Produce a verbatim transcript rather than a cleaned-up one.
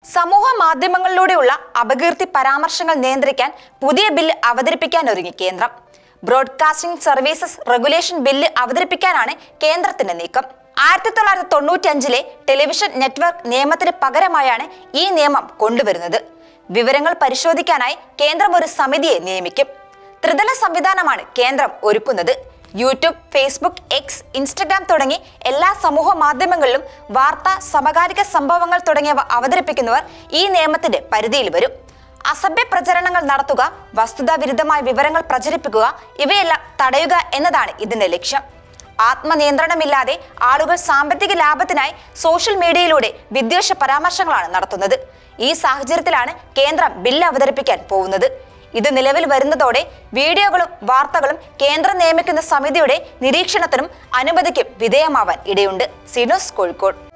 സമൂഹ മാധ്യമങ്ങളിലൂടെയുള്ള അപകീർത്തി പരാമർശങ്ങൾ നിയന്ത്രിക്കാൻ പുതിയ ബില്ല് അവതരിപ്പിക്കാൻ ഒരുങ്ങി കേന്ദ്രം. ബ്രോഡ്കാസ്റ്റിംഗ് സർവീസസ് റെഗുലേഷൻ ബില്ല് അവതരിപ്പിക്കാനാണ് കേന്ദ്രത്തിന്റെ നീക്കം. ആയിരത്തി തൊള്ളായിരത്തി തൊണ്ണൂറ്റി അഞ്ചിലെ ടെലിവിഷൻ നെറ്റ്വർക്ക് നിയമത്തിന് പകരമായാണ് ഈ നിയമം കൊണ്ടുവരുന്നത്. വിവരങ്ങൾ പരിശോധിക്കാനായി കേന്ദ്രം ഒരു സമിതിയെ നിയമിക്കും. ത്രിതല സംവിധാനമാണ് കേന്ദ്രം ഒരുക്കുന്നത്. യൂട്യൂബ്, ഫേസ്ബുക്ക്, എക്സ്, ഇൻസ്റ്റഗ്രാം തുടങ്ങി എല്ലാ സമൂഹ മാധ്യമങ്ങളിലും വാർത്ത, സമകാലിക സംഭവങ്ങൾ തുടങ്ങിയവ അവതരിപ്പിക്കുന്നവർ ഈ നിയമത്തിന്റെ പരിധിയിൽ വരും. അസഭ്യ പ്രചരണങ്ങൾ നടത്തുക, വസ്തുതാവിരുദ്ധമായ വിവരങ്ങൾ പ്രചരിപ്പിക്കുക, ഇവയെല്ലാം തടയുക എന്നതാണ് ഇതിന്റെ ലക്ഷ്യം. ആത്മനിയന്ത്രണമില്ലാതെ ആളുകൾ സാമ്പത്തിക ലാഭത്തിനായി സോഷ്യൽ മീഡിയയിലൂടെ വിദ്വേഷ പരാമർശങ്ങളാണ് നടത്തുന്നത്. ഈ സാഹചര്യത്തിലാണ് കേന്ദ്രം ബില്ല് അവതരിപ്പിക്കാൻ പോകുന്നത്. ഇത് നിലവിൽ വരുന്നതോടെ വീഡിയോകളും വാർത്തകളും കേന്ദ്രം നിയമിക്കുന്ന സമിതിയുടെ നിരീക്ഷണത്തിനും അനുമതിക്കും വിധേയമാവാൻ ഇടയുണ്ട്. C News Kozhikode.